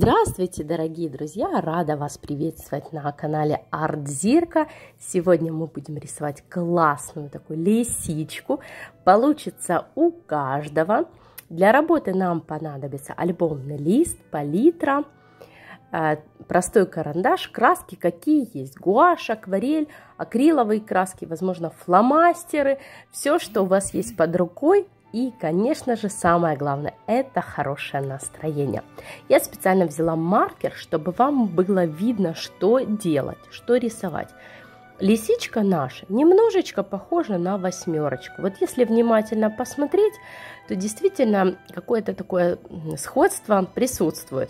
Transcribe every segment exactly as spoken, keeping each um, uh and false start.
Здравствуйте, дорогие друзья! Рада вас приветствовать на канале Арт Зирка. Сегодня мы будем рисовать классную такую лисичку. Получится у каждого. Для работы нам понадобится альбомный лист, палитра, простой карандаш, краски какие есть. Гуашь, акварель, акриловые краски, возможно, фломастеры. Все, что у вас есть под рукой. И, конечно же, самое главное – это хорошее настроение. Я специально взяла маркер, чтобы вам было видно, что делать, что рисовать. Лисичка наша немножечко похожа на восьмерочку. Вот если внимательно посмотреть, то действительно какое-то такое сходство присутствует.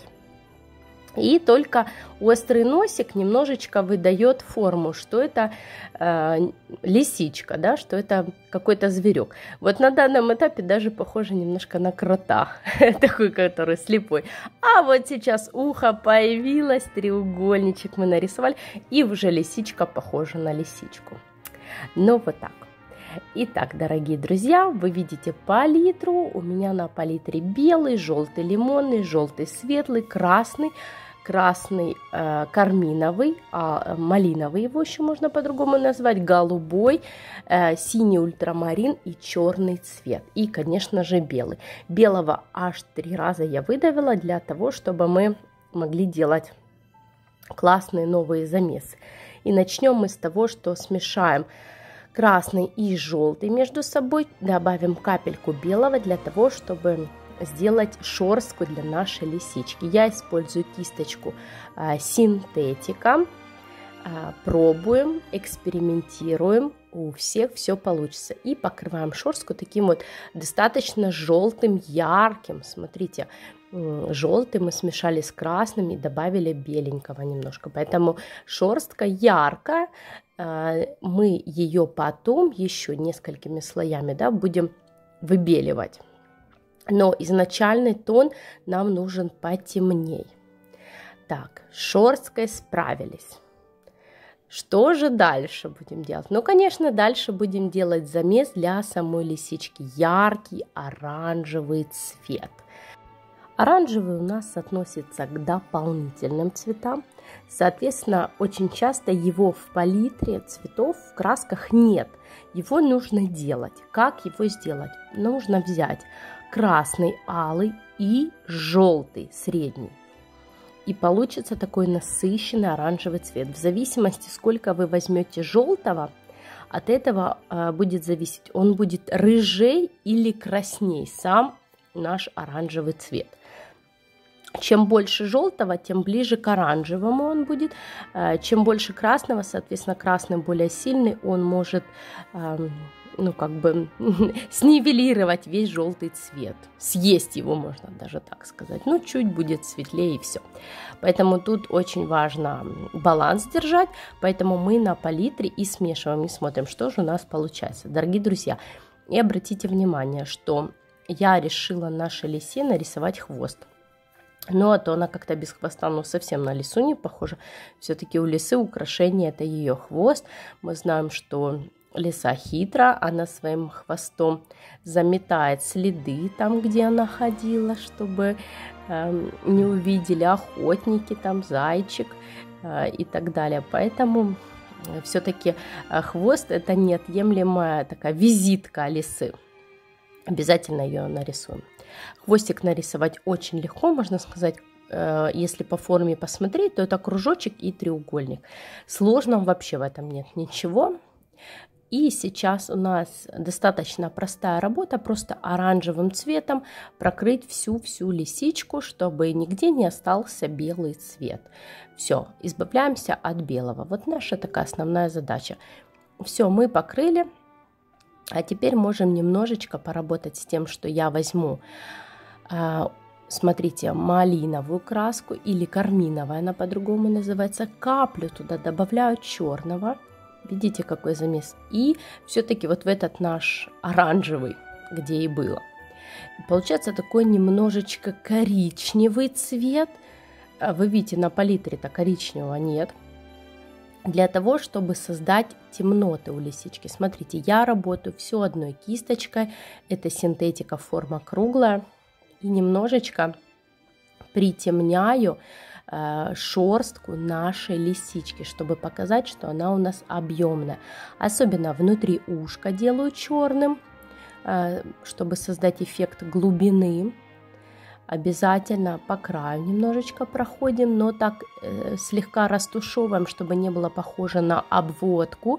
И только острый носик немножечко выдает форму, что это э, лисичка, да, что это какой-то зверек. Вот на данном этапе даже похоже немножко на крота, такой, который слепой. А вот сейчас ухо появилось, треугольничек мы нарисовали, и уже лисичка похожа на лисичку. Ну вот так. Итак, дорогие друзья, вы видите палитру. У меня на палитре белый, желтый, лимонный, желтый, светлый, красный, красный, э, карминовый, а малиновый его еще можно по-другому назвать, голубой, э, синий ультрамарин и черный цвет. И, конечно же, белый. Белого аж три раза я выдавила для того, чтобы мы могли делать классные новые замесы. И начнем мы с того, что смешаем красный и желтый между собой, добавим капельку белого для того, чтобы сделать шерстку для нашей лисички. Я использую кисточку а, синтетика. А, пробуем, экспериментируем. У всех все получится. И покрываем шерстку таким вот достаточно желтым, ярким. Смотрите, желтый мы смешали с красным и добавили беленького немножко. Поэтому шерстка яркая. Мы ее потом еще несколькими слоями, да, будем выбеливать. Но изначальный тон нам нужен потемней. Так, с шерсткой справились. Что же дальше будем делать? Ну, конечно, дальше будем делать замес для самой лисички. Яркий оранжевый цвет. Оранжевый у нас относится к дополнительным цветам. Соответственно, очень часто его в палитре цветов, в красках нет. Его нужно делать. Как его сделать? Нужно взять красный, алый и желтый, средний. И получится такой насыщенный оранжевый цвет. В зависимости, сколько вы возьмете желтого, от этого э, будет зависеть, он будет рыжей или красней, сам наш оранжевый цвет. Чем больше желтого, тем ближе к оранжевому он будет. Чем больше красного, соответственно, красный более сильный, он может, ну, как бы снивелировать весь желтый цвет. Съесть его, можно даже так сказать. Ну, чуть будет светлее и все. Поэтому тут очень важно баланс держать. Поэтому мы на палитре и смешиваем, и смотрим, что же у нас получается. Дорогие друзья, и обратите внимание, что я решила нашей лисе нарисовать хвост. Ну, а то она как-то без хвоста, ну, совсем на лису не похожа. Все-таки у лисы украшение – это ее хвост. Мы знаем, что лиса хитра, она своим хвостом заметает следы там, где она ходила, чтобы э, не увидели охотники, там, зайчик э, и так далее. Поэтому все-таки хвост – это неотъемлемая такая визитка лисы. Обязательно ее нарисуем. Хвостик нарисовать очень легко, можно сказать, э, если по форме посмотреть, то это кружочек и треугольник. Сложного вообще в этом нет ничего. И сейчас у нас достаточно простая работа, просто оранжевым цветом прокрыть всю-всю лисичку, чтобы нигде не остался белый цвет. Все, избавляемся от белого. Вот наша такая основная задача. Все, мы покрыли. А теперь можем немножечко поработать с тем, что я возьму, смотрите, малиновую краску или карминовая, она по-другому называется, каплю туда добавляю черного, видите, какой замес, и все-таки вот в этот наш оранжевый, где и было. Получается такой немножечко коричневый цвет, вы видите, на палитре-то коричневого нет. Для того, чтобы создать темноты у лисички. Смотрите, я работаю все одной кисточкой. Это синтетика, форма круглая. И немножечко притемняю э, шерстку нашей лисички, чтобы показать, что она у нас объемная. Особенно внутри ушка делаю черным, э, чтобы создать эффект глубины. Обязательно по краю немножечко проходим, но так э, слегка растушевываем, чтобы не было похоже на обводку.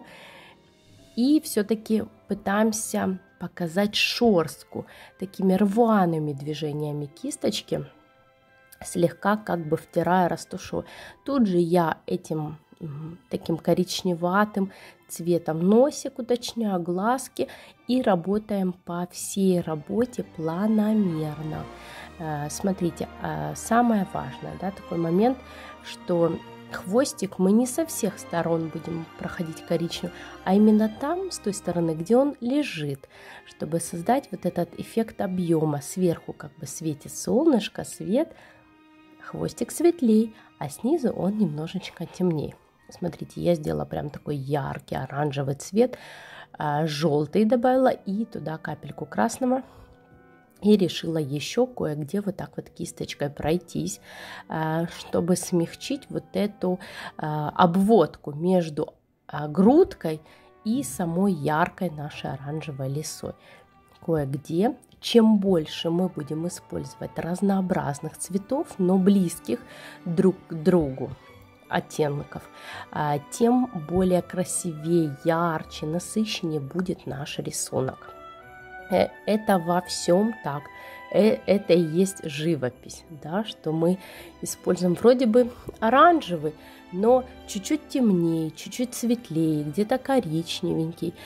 И все-таки пытаемся показать шерстку такими рваными движениями кисточки, слегка как бы втирая, растушевывая. Тут же я этим таким коричневатым цветом носик уточняю, глазки, и работаем по всей работе планомерно. Смотрите, самое важное, да, такой момент, что хвостик мы не со всех сторон будем проходить коричневым, а именно там, с той стороны, где он лежит, чтобы создать вот этот эффект объема. Сверху как бы светит солнышко, свет, хвостик светлее, а снизу он немножечко темнее. Смотрите, я сделала прям такой яркий оранжевый цвет, желтый добавила и туда капельку красного. И решила еще кое-где вот так вот кисточкой пройтись, чтобы смягчить вот эту обводку между грудкой и самой яркой нашей оранжевой лисой. Кое-где, чем больше мы будем использовать разнообразных цветов, но близких друг к другу оттенков, тем более красивее, ярче, насыщеннее будет наш рисунок. Это во всем так. Это и есть живопись, да, что мы используем вроде бы оранжевый, но чуть-чуть темнее, чуть-чуть светлее, где-то коричневенький,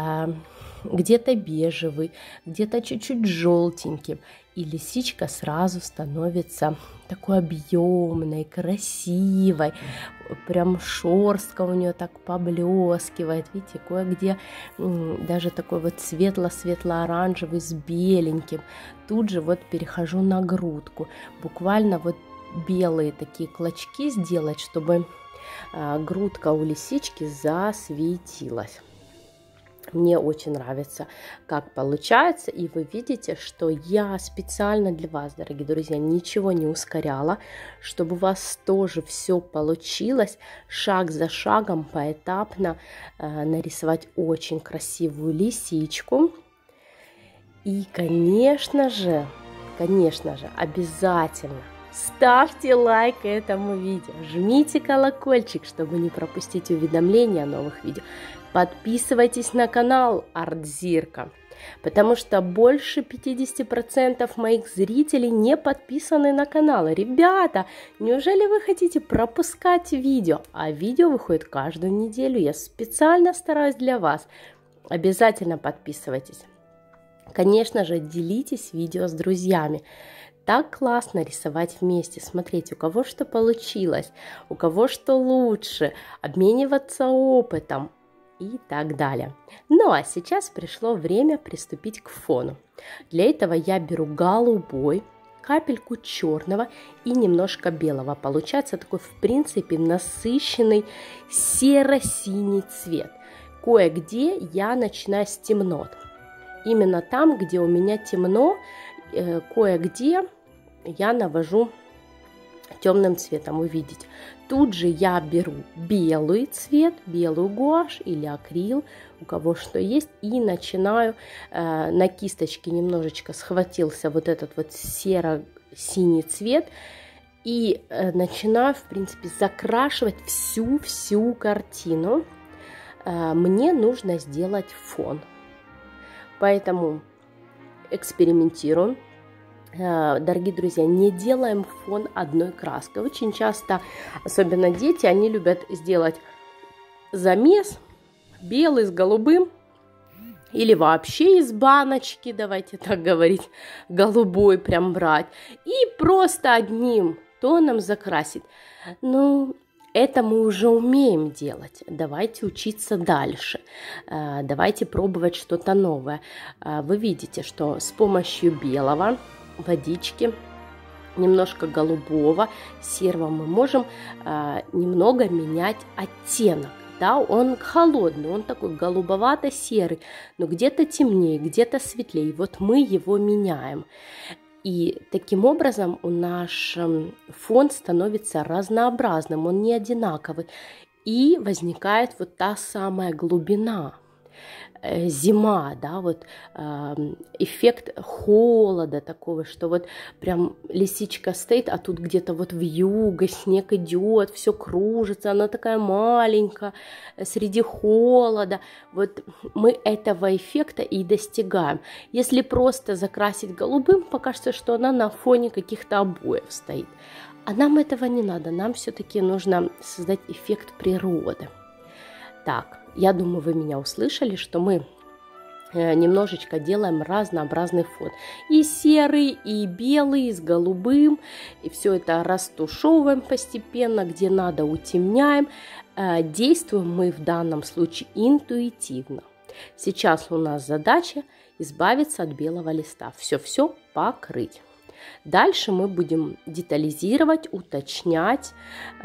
где-то бежевый, где-то чуть-чуть желтеньким. И лисичка сразу становится такой объемной, красивой. Прям шерстка у нее так поблескивает. Видите, кое-где даже такой вот светло-светло-оранжевый с беленьким. Тут же вот перехожу на грудку. Буквально вот белые такие клочки сделать, чтобы грудка у лисички засветилась. Мне очень нравится, как получается, и вы видите, что я специально для вас, дорогие друзья, ничего не ускоряла, чтобы у вас тоже все получилось, шаг за шагом, поэтапно э, нарисовать очень красивую лисичку. И, конечно же, конечно же, обязательно ставьте лайк этому видео, жмите колокольчик, чтобы не пропустить уведомления о новых видео. Подписывайтесь на канал Артзирка, потому что больше пятидесяти процентов моих зрителей не подписаны на канал. Ребята, неужели вы хотите пропускать видео? А видео выходит каждую неделю, я специально стараюсь для вас. Обязательно подписывайтесь. Конечно же, делитесь видео с друзьями. Так классно рисовать вместе, смотреть, у кого что получилось, у кого что лучше, обмениваться опытом и так далее. Ну а сейчас пришло время приступить к фону. Для этого я беру голубой, капельку черного и немножко белого. Получается такой, в принципе, насыщенный серо-синий цвет. Кое-где я начинаю с темнот. Именно там, где у меня темно, кое-где я навожу темным цветом, увидите. Тут же я беру белый цвет, белую гуашь или акрил, у кого что есть, и начинаю э, на кисточке немножечко схватился вот этот вот серо-синий цвет, и э, начинаю, в принципе, закрашивать всю-всю картину. Э, мне нужно сделать фон, поэтому экспериментируем. Дорогие друзья, не делаем фон одной краской. Очень часто, особенно дети, они любят сделать замес белый с голубым или вообще из баночки, давайте так говорить, голубой прям брать и просто одним тоном закрасить. Ну, это мы уже умеем делать. Давайте учиться дальше. Давайте пробовать что-то новое. Вы видите, что с помощью белого, водички, немножко голубого, серого мы можем э, немного менять оттенок. Да, он холодный, он такой голубовато-серый, но где-то темнее, где-то светлее. Вот мы его меняем. И таким образом у наш фон становится разнообразным, он не одинаковый. И возникает вот та самая глубина. Зима, да, вот эффект холода такого, что вот прям лисичка стоит, а тут где-то вот вьюга, снег идет, все кружится, она такая маленькая, среди холода. Вот мы этого эффекта и достигаем. Если просто закрасить голубым, покажется, что она на фоне каких-то обоев стоит. А нам этого не надо, нам все-таки нужно создать эффект природы. Так, я думаю, вы меня услышали, что мы немножечко делаем разнообразный фон. И серый, и белый, и с голубым. И все это растушевываем постепенно, где надо утемняем. Действуем мы в данном случае интуитивно. Сейчас у нас задача избавиться от белого листа. Все-все покрыть. Дальше мы будем детализировать, уточнять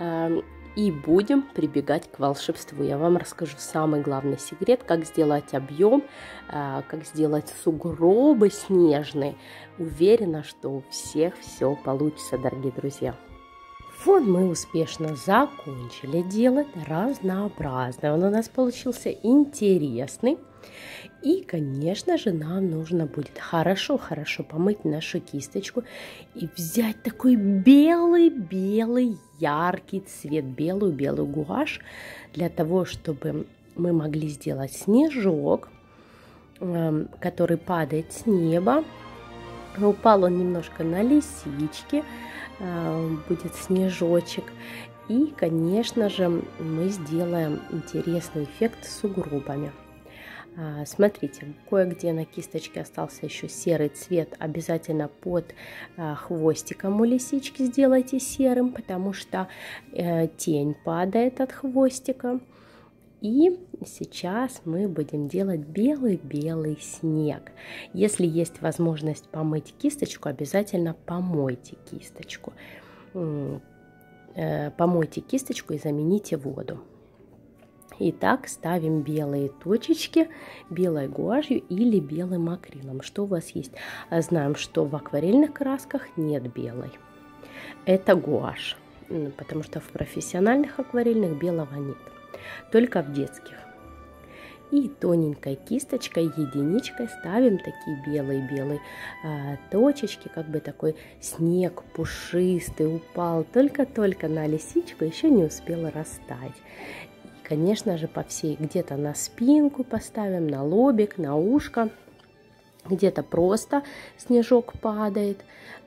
и будем прибегать к волшебству. Я вам расскажу самый главный секрет, как сделать объем, как сделать сугробы снежные. Уверена, что у всех все получится, дорогие друзья. Фон мы успешно закончили делать, разнообразный. Он у нас получился интересный. И, конечно же, нам нужно будет хорошо-хорошо помыть нашу кисточку и взять такой белый-белый яркий цвет, белую-белую гуашь, для того, чтобы мы могли сделать снежок, который падает с неба. Упал он немножко на лисички, будет снежочек. И, конечно же, мы сделаем интересный эффект с сугробами. Смотрите, кое-где на кисточке остался еще серый цвет. Обязательно под хвостиком у лисички сделайте серым, потому что тень падает от хвостика. И сейчас мы будем делать белый-белый снег. Если есть возможность помыть кисточку, обязательно помойте кисточку. Помойте кисточку и замените воду. Итак, ставим белые точечки белой гуашью или белым акрилом. Что у вас есть? Знаем, что в акварельных красках нет белой. Это гуашь, потому что в профессиональных акварельных белого нет. Только в детских. И тоненькой кисточкой, единичкой ставим такие белые-белые а, точечки, как бы такой снег пушистый упал только-только на лисичку, еще не успела растаять. Конечно же, по всей, где-то на спинку поставим, на лобик, на ушко, где-то просто снежок падает.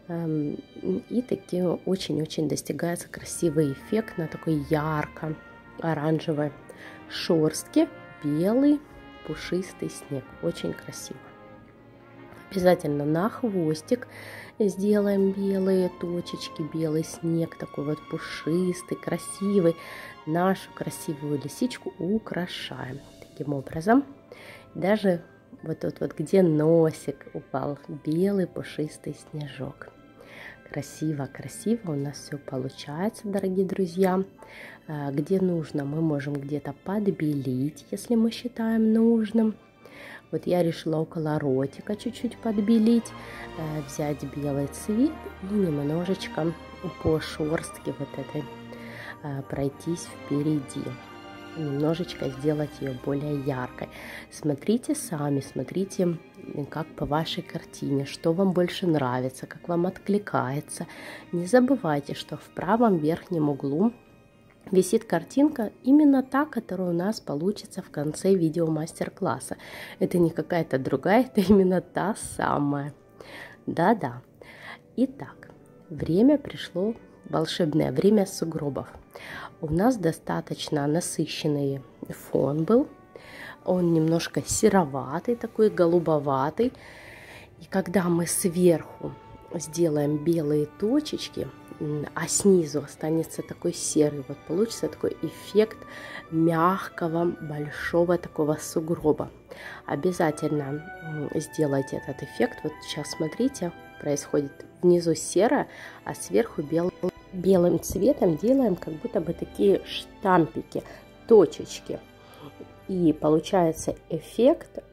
И таким очень-очень достигается красивый эффект на такой ярко-оранжевой шерстке. Белый пушистый снег. Очень красиво. Обязательно на хвостик сделаем белые точечки, белый снег, такой вот пушистый, красивый. Нашу красивую лисичку украшаем таким образом. Даже вот тут вот, где носик упал, белый пушистый снежок. Красиво, красиво у нас все получается, дорогие друзья. Где нужно, мы можем где-то подбелить, если мы считаем нужным. Вот я решила около ротика чуть-чуть подбелить, взять белый цвет и немножечко по шерстке вот этой пройтись впереди. Немножечко сделать ее более яркой. Смотрите сами, смотрите, как по вашей картине, что вам больше нравится, как вам откликается. Не забывайте, что в правом верхнем углу висит картинка, именно та, которая у нас получится в конце видео мастер-класса. Это не какая-то другая, это именно та самая. Да-да. Итак, время пришло, волшебное время сугробов. У нас достаточно насыщенный фон был. Он немножко сероватый, такой голубоватый. И когда мы сверху сделаем белые точечки, а снизу останется такой серый, вот получится такой эффект мягкого, большого такого сугроба. Обязательно сделайте этот эффект. Вот сейчас смотрите, происходит внизу серое, а сверху белый. Белым цветом делаем как будто бы такие штампики, точечки. И получается эффект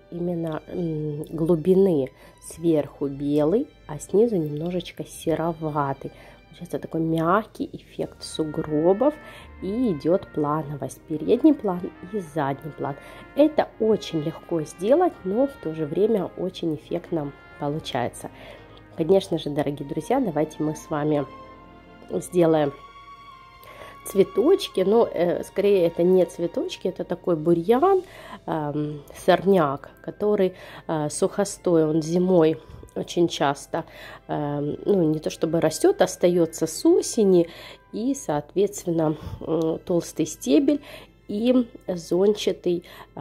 именно глубины. Сверху белый, а снизу немножечко сероватый. Получается такой мягкий эффект сугробов, и идет плановость. Передний план и задний план. Это очень легко сделать, но в то же время очень эффектно получается. Конечно же, дорогие друзья, давайте мы с вами сделаем цветочки, но э, скорее это не цветочки, это такой бурьян, э, сорняк, который э, сухостой, он зимой очень часто, э, ну не то чтобы растет, остается с осени, и соответственно э, толстый стебель и зончатый,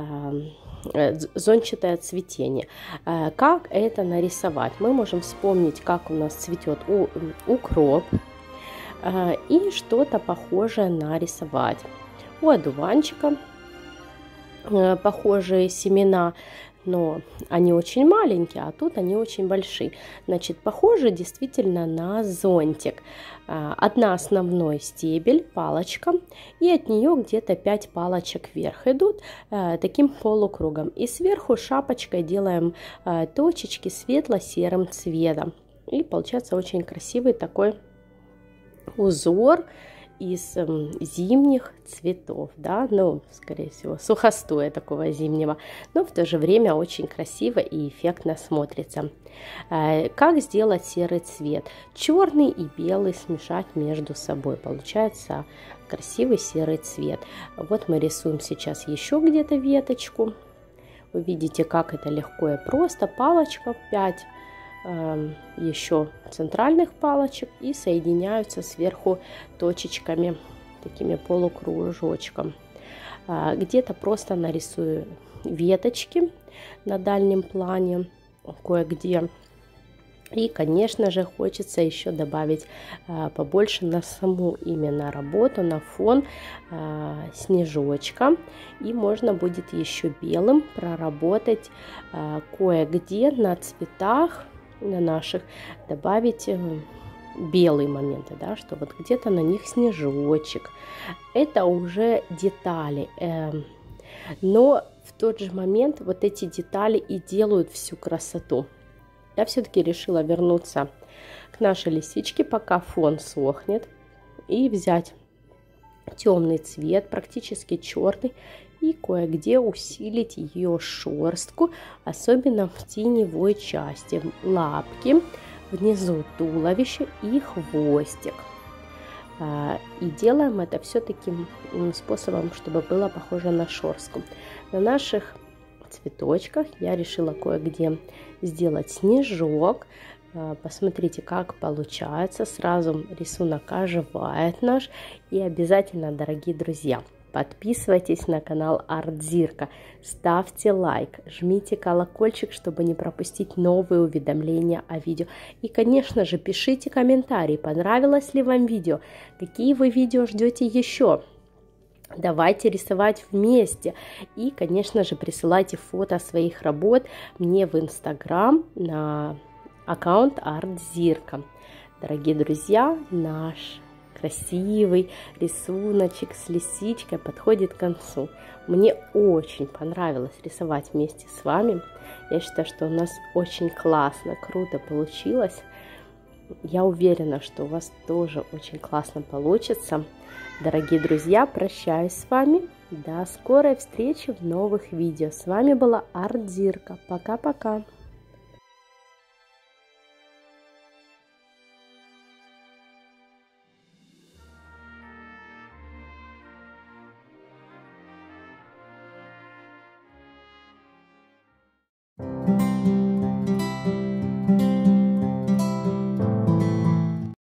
э, зончатое цветение. Э, как это нарисовать? Мы можем вспомнить, как у нас цветет у, укроп, и что-то похожее нарисовать. У одуванчика похожие семена, но они очень маленькие, а тут они очень большие. Значит, похоже действительно на зонтик. Одна основной стебель, палочка, и от нее где-то пять палочек вверх идут таким полукругом. И сверху шапочкой делаем точечки светло-серым цветом. И получается очень красивый такой узор из э, зимних цветов, да, ну, скорее всего, сухостоя такого зимнего, но в то же время очень красиво и эффектно смотрится. Э, как сделать серый цвет? Черный и белый смешать между собой, получается красивый серый цвет. Вот мы рисуем сейчас еще где-то веточку. Вы видите, как это легко и просто. Палочка пять еще центральных палочек и соединяются сверху точечками, такими полукружочком. Где-то просто нарисую веточки на дальнем плане, кое-где. И, конечно же, хочется еще добавить побольше на саму именно работу, на фон снежочка. И можно будет еще белым проработать кое-где на цветах, на наших, добавить белые моменты, да, что вот где-то на них снежочек. Это уже детали, но в тот же момент вот эти детали и делают всю красоту. Я все-таки решила вернуться к нашей лисичке, пока фон сохнет, и взять темный цвет, практически черный, и кое-где усилить ее шерстку, особенно в теневой части, лапки, внизу туловище и хвостик. И делаем это все таким способом, чтобы было похоже на шерстку. На наших цветочках я решила кое-где сделать снежок. Посмотрите, как получается. Сразу рисунок оживает наш. И обязательно, дорогие друзья, подписывайтесь на канал Артзирка, ставьте лайк, жмите колокольчик, чтобы не пропустить новые уведомления о видео. И, конечно же, пишите комментарии, понравилось ли вам видео, какие вы видео ждете еще. Давайте рисовать вместе. И, конечно же, присылайте фото своих работ мне в Инстаграм на аккаунт Артзирка. Дорогие друзья, наш красивый рисуночек с лисичкой подходит к концу. Мне очень понравилось рисовать вместе с вами. Я считаю, что у нас очень классно, круто получилось. Я уверена, что у вас тоже очень классно получится. Дорогие друзья, прощаюсь с вами. До скорой встречи в новых видео. С вами была Артзирка. Пока-пока.